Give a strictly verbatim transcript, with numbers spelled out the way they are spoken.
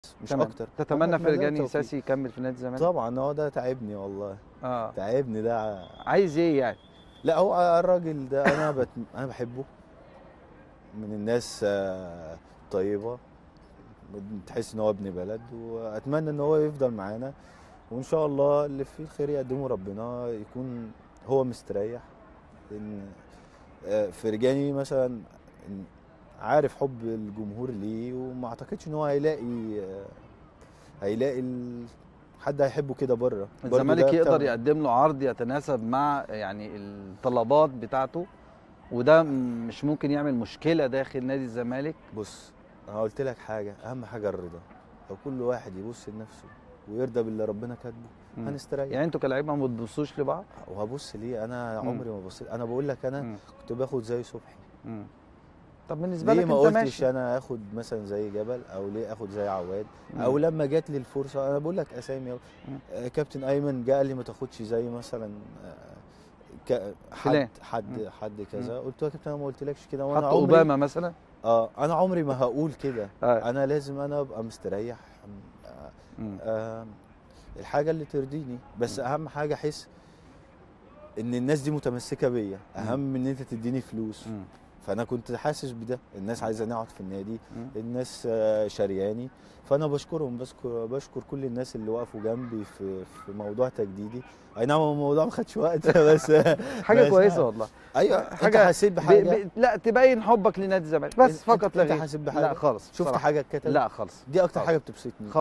مش تمام. اكتر. تتمنى أتمنى له فرجاني التوفيق. ساسي يكمل في نادي الزمالك؟ طبعا هو ده تعبني والله. اه تعبني ده. عايز ايه يعني؟ لا هو الراجل ده انا بت... انا بحبه، من الناس آه، طيبه، تحس ان هو ابن بلد، واتمنى ان هو يفضل معانا، وان شاء الله اللي فيه الخير يقدمه ربنا، يكون هو مستريح. ان آه، فرجاني مثلا عارف حب الجمهور ليه، وما اعتقدش ان هو هيلاقي آه، هيلاقي ال... حد هيحبه كده بره. الزمالك يقدر يقدم له عرض يتناسب مع يعني الطلبات بتاعته، وده مش ممكن يعمل مشكله داخل نادي الزمالك؟ بص انا قلت لك حاجه، اهم حاجه الرضا. لو كل واحد يبص لنفسه ويرضى باللي ربنا كاتبه هنستريح. يعني انتوا كلاعيبه ما بتبصوش لبعض؟ وهبص ليه؟ انا مم. عمري ما بصيت. انا بقول لك انا مم. كنت باخد زي صبحي. مم. طب بالنسبه ليه لك ما انت قلتش ماشي. انا اخد مثلا زي جبل، او ليه اخد زي عواد؟ مم. او لما جات لي الفرصه، انا بقول لك اسامي. مم. آه، كابتن ايمن جه قال لي ما تاخدش زي مثلا آه، ك- حد فلان. حد مم. حد كذا. قلت له يا كابتن انا ما قلتلكش كده، حط وانا عمري اوباما مثلا. اه انا عمري ما هقول كده. آه. انا لازم انا ابقى مستريح. آه مم. آه الحاجه اللي ترضيني، بس اهم حاجه احس ان الناس دي متمسكه بيا، اهم من ان انت تديني فلوس. مم. فانا كنت حاسس بده، الناس عايزاني اقعد في النادي، مم. الناس آه، شارياني. فانا بشكرهم، بشكر بشكر كل الناس اللي وقفوا جنبي في في موضوع تجديدي. اي نعم الموضوع ما خدش وقت بس حاجه بس كويسه والله. ايوه. حاجه انت حسيت ب... بحاجه؟ ب... لا تبين حبك لنادي الزمالك بس، انت- فقط لا انت غير. حسيت بحاجه؟ لا خالص شفت بصراحة. حاجه اتكتبت؟ لا خالص. دي اكتر خالص. حاجه بتبسطني.